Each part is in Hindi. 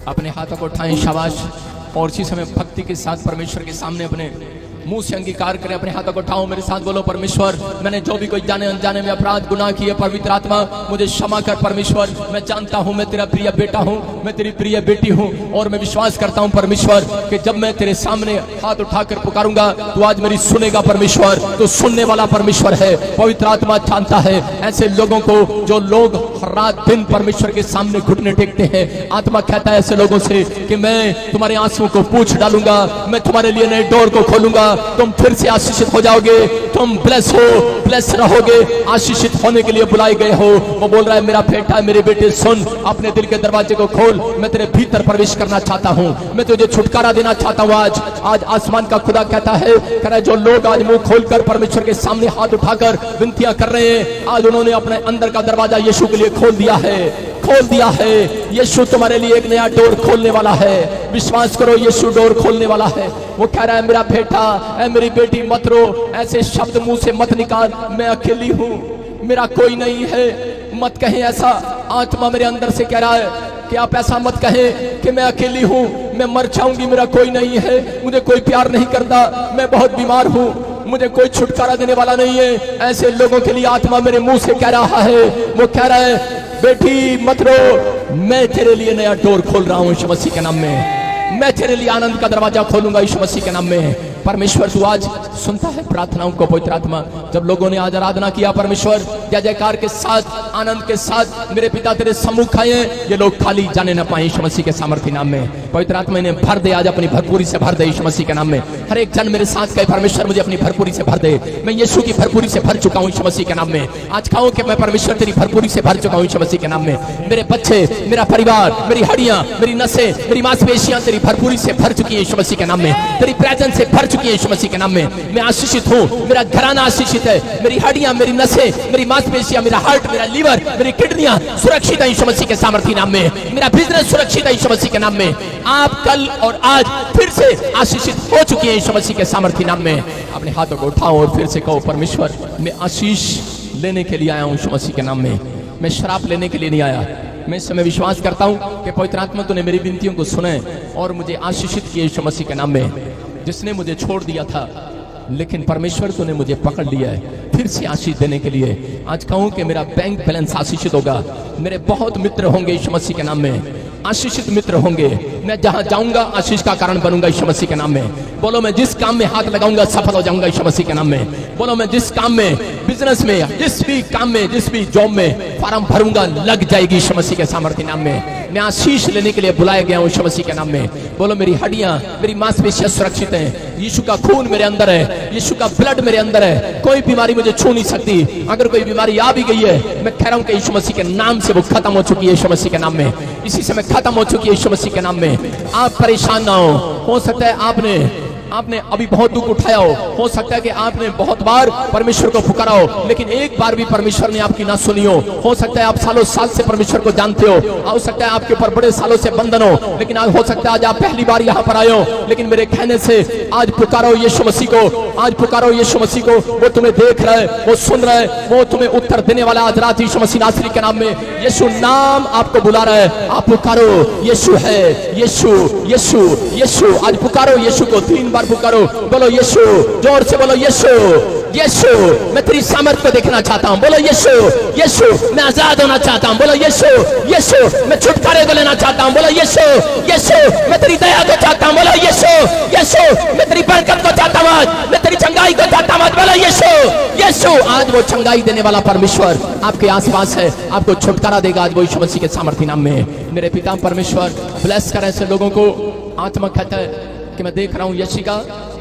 अपने हाथों को उठाएं, शाबाश। और इसी समय भक्ति के साथ परमेश्वर के सामने अपने मुंह से अंगीकार करें। अपने हाथों को उठाओ, मेरे साथ बोलो, परमेश्वर मैंने जो भी कोई जाने अनजाने में अपराध गुनाह किए, पवित्र आत्मा मुझे क्षमा कर। परमेश्वर मैं जानता हूँ मैं तेरा प्रिय बेटा हूँ, मैं तेरी प्रिय बेटी हूँ, और मैं विश्वास करता हूँ परमेश्वर कि जब मैं तेरे सामने हाथ उठाकर पुकारूंगा तो आज मेरी सुनेगा परमेश्वर। तो सुनने वाला परमेश्वर है। पवित्र आत्मा जानता है ऐसे लोगों को जो लोग रात दिन परमेश्वर के सामने घुटने टेकते हैं। आत्मा कहता है ऐसे लोगों से कि मैं तुम्हारे आंसुओं को पूछ डालूंगा, मैं तुम्हारे लिए नए डोर को खोलूंगा, तुम फिर से आशीषित हो जाओगे, तुम ब्लेस हो, ब्लेस रहोगे, आशीषित होने के लिए बुलाए गए हो। वो बोल रहा है मेरा बेटा मेरे बेटे सुन, अपने दिल के दरवाजे को खोल, मैं तेरे भीतर प्रवेश करना चाहता हूँ, मैं तुझे छुटकारा देना चाहता हूँ। आज आसमान का खुदा कहता है, कह रहा है जो लोग आज मुंह खोलकर परमेश्वर के सामने हाथ उठाकर विनतियां कर रहे हैं, आज उन्होंने अपने अंदर का दरवाजा यीशु के लिए खोल दिया है, खोल दिया है। यीशु तुम्हारे लिए एक नया डोर खोलने वाला है। विश्वास करो, यीशु डोर खोलने वाला है। वो कह रहा है मेरा बेटा ऐ मेरी बेटी मत रो, ऐसे शब्द मुंह से मत निकाल, मैं अकेली हूँ, मेरा कोई नहीं है, मत कहें ऐसा। आत्मा मेरे अंदर से कह रहा है कि आप ऐसा मत कहें कि मैं अकेली हूँ, मैं मर जाऊंगी, मेरा कोई नहीं है, मुझे कोई प्यार नहीं करता, मैं बहुत बीमार हूँ, मुझे कोई छुटकारा देने वाला नहीं है। ऐसे लोगों के लिए आत्मा मेरे मुंह से कह रहा है, वो कह रहा है बेटी मत रो, मैं तेरे लिए नया डोर खोल रहा हूँ यीशु मसीह के नाम में, मैं तेरे लिए आनंद का दरवाजा खोलूंगा यीशु मसीह के नाम में। परमेश्वर तू आज सुनता है प्रार्थनाओं को। पवित्र आत्मा जब लोगों ने आज आराधना किया परमेश्वर जय जयकार के साथ, आनंद के साथ मेरे पिता तेरे सम्मुख आए, ये लोग खाली जाने न पाए यीशु मसीह के सामर्थ्य नाम में। पवित्र आत्मा इन्हें भर दे, आज अपनी भरपूरी से भर दे यीशु मसीह के नाम में। हर एक जन मेरे साथ कहे परमेश्वर मुझे अपनी भरपूरी से भर दे, मैं यीशु की भरपूरी से भर चुका हूँ यीशु मसीह के नाम में। आज कहो कि मैं परमेश्वर तेरी भरपूरी से भर चुका हूँ यीशु मसीह के नाम में। मेरे बच्चे, मेरा परिवार, मेरी हड्डियां, मेरी नसें, मेरी मांसपेशियां तेरी भरपूरी से भर चुकी है यीशु मसीह के नाम में, तेरी प्रेजेंस से भर चुकी है यीशु मसीह के नाम में। मैं आशीषित हूँ, मेरा घराना आशीषित है, मेरी हड्डियां, मेरी नसें, मेरी मांसपेशियां, मेरा हार्ट, मेरा लीवर, मेरी किडनियां सुरक्षित है यीशु मसीह के सामर्थ्य नाम में। मेरा बिजनेस सुरक्षित है यीशु मसीह के नाम में। आप कल और आज फिर से आशीषित हो चुकी है यीशु मसीह के सामर्थ्य नाम में। अपने हाथों को उठाओ और फिर से कहो परमेश्वर मैं आशीष लेने के लिए आया हूँ यीशु मसीह के नाम में, मैं शराब लेने के लिए नहीं आया। मैं इस समय विश्वास करता हूँ कि पवित्र आत्मा तूने मेरी विनतियों को सुने और मुझे आशीषित किया यीशु मसीह के नाम में। जिसने मुझे छोड़ दिया था लेकिन परमेश्वर तूने मुझे पकड़ लिया है फिर से आशीष देने के लिए। आज कहूँ कि मेरा बैंक बैलेंस आशीषित होगा, मेरे बहुत मित्र होंगे यीशु मसीह के नाम में, आशीषित मित्र होंगे। मैं जहां जाऊंगा आशीष का कारण बनूंगा यीशु मसीह के नाम में। बोलो मैं जिस काम में हाथ लगाऊंगा सफल हो जाऊंगा यीशु मसीह के नाम में। बोलो मैं जिस काम में, बिजनेस में, जिस भी काम में, जिस भी जॉब में फॉर्म भरूंगा लग जाएगी यीशु मसीह के सामर्थ्य नाम में। मैं आशीष लेने के लिए बुलाया गया हूँ यीशु मसीह के नाम में। बोलो मेरी हड्डियां, मेरी मांसपेशियां सुरक्षित हैं, यीशु का खून मेरे अंदर है, यीशु का ब्लड मेरे अंदर है, कोई बीमारी मुझे छू नहीं सकती। अगर कोई बीमारी आ भी गई है मैं कह रहा हूँ कि यीशु मसीह के नाम से वो खत्म हो चुकी है यीशु मसीह के नाम में, इसी समय खत्म हो चुकी है यीशु मसीह के नाम में। आप परेशान ना हो सकता है आपने अभी बहुत दुख उठाया हो सकता है कि आपने बहुत बार परमेश्वर को पुकारा हो लेकिन एक बार भी परमेश्वर ने आपकी ना सुनी हो सकता है आप सालों साल से परमेश्वर को जानते हो सकता है आपके ऊपर बड़े सालों से बंधन हो, लेकिन आज हो सकता है आज आप पहली बार यहाँ पर आए हो। लेकिन मेरे कहने से आज पुकारो यीशु मसीह को, आज पुकारो यीशु मसीह को। वो तुम्हें देख रहा है, वो सुन रहा है, वो तुम्हें उत्तर देने वाला आज रात यीशु मसीह नासरी के नाम में। यीशु नाम आपको बुला रहा है, आप पुकारो। यीशु है, यीशु यीशु यीशु। आज पुकारो यीशु को, 3 बार पुकारो। बोलो यीशु, जोर से बोलो यीशु यीशु। मैं तेरी सामर्थ को देखना चाहता हूँ। बोलो यीशु यीशु। मैं आजाद होना चाहता हूँ। बोलो यीशु यीशु। मैं छुटकारे को लेना चाहता हूँ। बोलो यीशु यीशु। मैं तेरी दया को चाहता हूँ। बोलो यीशु यीशु। मैं तेरी बरकत को चाहता हूँ, मैं तेरी चंगाई को चाहता हूँ। बोलो यीशु यीशु। आज वो चंगाई देने वाला परमेश्वर आपके आसपास है, आपको छुटकारा देगा आज वो यीशु मसीह के सामर्थ्य नाम में। मेरे पिता परमेश्वर ब्लेस कर ऐसे लोगों को। आत्मा कहता है कि मैं देख रहा हूँ यशिका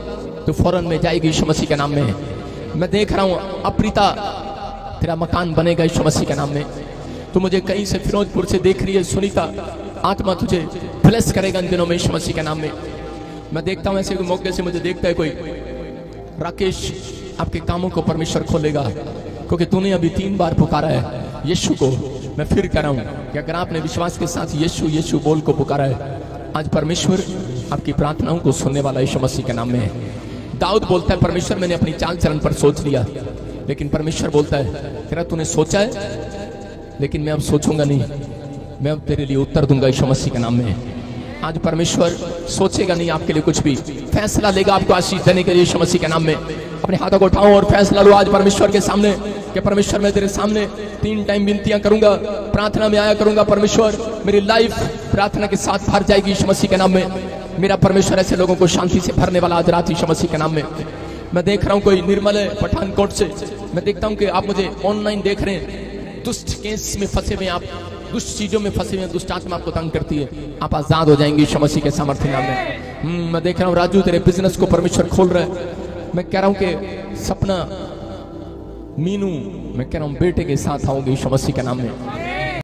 तो फौरन में जाएगी यीशु मसीह के नाम में। मैं देख रहा हूँ अप्रीता तेरा मकान बनेगा यीशु मसीह के नाम में। तू मुझे कहीं से फिरोजपुर से देख रही है सुनीता, आत्मा तुझे ब्लेस करेगा इन दिनों में यीशु मसीह के नाम में। मैं देखता हूँ ऐसे मौके से मुझे देखता है कोई राकेश, आपके कामों को परमेश्वर खोलेगा क्योंकि तूने अभी 3 बार पुकारा है यीशु को। मैं फिर कह रहा हूँ कि अगर आपने विश्वास के साथ यीशु यीशु बोल को पुकारा है आज परमेश्वर आपकी प्रार्थनाओं को सुनने वाला यीशु मसीह के नाम में है। दाऊद बोलता है परमेश्वर मैंने अपनी चाल चलन पर सोच लिया, लेकिन परमेश्वर बोलता है तेरा तूने सोचा है लेकिन मैं अब सोचूंगा नहीं, मैं अब तेरे लिए उत्तर दूंगा यीशु मसीह के नाम में। आज परमेश्वर सोचेगा नहीं आपके लिए कुछ भी, फैसला लेगा आपको आशीष देने के लिए यीशु मसीह के नाम में। अपने हाथों को उठाओ और फैसला लो आज परमेश्वर के सामने कि परमेश्वर मैं तेरे सामने 3 टाइम विनतियां करूंगा, प्रार्थना में आया करूंगा। परमेश्वर मेरी लाइफ प्रार्थना के साथ भर जाएगी यीशु मसीह के नाम में। मेरा परमेश्वर ऐसे लोगों को शांति से भरने वाला आज रात यीशु मसीह के नाम में। मैं देख रहा हूँ कोई निर्मल है पठानकोट से, मैं देखता हूँ कि आप मुझे ऑनलाइन देख रहे हैं, दुष्ट केस में फंसे हुए, आप दुष्ट चीजों में फंसे हुए, दुष्ट आत्मा आपको तंग करती है, आप आजाद हो जाएंगे यीशु मसीह के सामर्थ्य नाम में। मैं देख रहा हूँ राजू तेरे बिजनेस को परमेश्वर खोल रहा है। मैं कह रहा हूँ कि सपना मीनू, मैं कह रहा हूँ बेटे के साथ आओगे यीशु मसीह के नाम में।